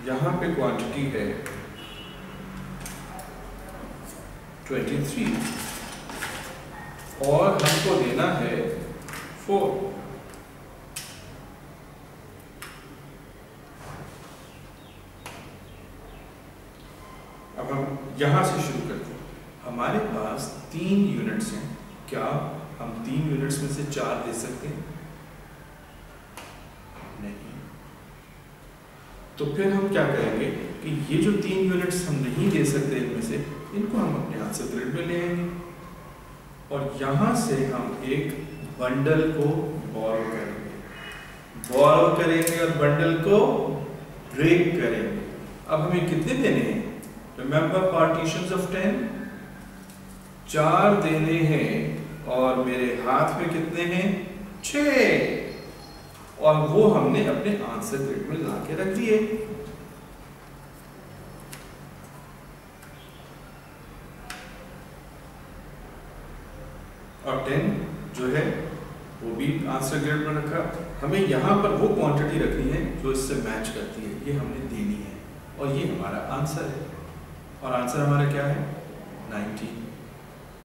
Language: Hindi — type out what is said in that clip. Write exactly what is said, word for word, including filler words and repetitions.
यहाँ पे क्वांटिटी है तेईस और हमको देना है फोर। अब हम यहां से शुरू करते हैं। हमारे पास तीन यूनिट्स हैं, क्या हम तीन यूनिट्स में से चार दे सकते हैं? नहीं। तो फिर हम क्या करेंगे कि ये जो तीन यूनिट्स हम नहीं दे सकते इनमें से, इनको हम अपने आंसर ग्रिड में ले आएंगे और यहां से हम एक बंडल को बोरो करेंगे, बोरो करेंगे और बंडल को ब्रेक करेंगे। अब हमें कितने देने हैं? रिमेंबर पार्टीशंस ऑफ टेन, चार देने हैं और मेरे हाथ में कितने हैं? छह। और वो हमने अपने आंसर ग्रिड में ला के रख दिए। और टेन जो है वो भी आंसर ग्रिड में रखा। हमें यहां पर वो क्वांटिटी रखनी है जो इससे मैच करती है, ये हमने देनी है और ये हमारा आंसर है। और आंसर हमारा क्या है? नाइनटीन।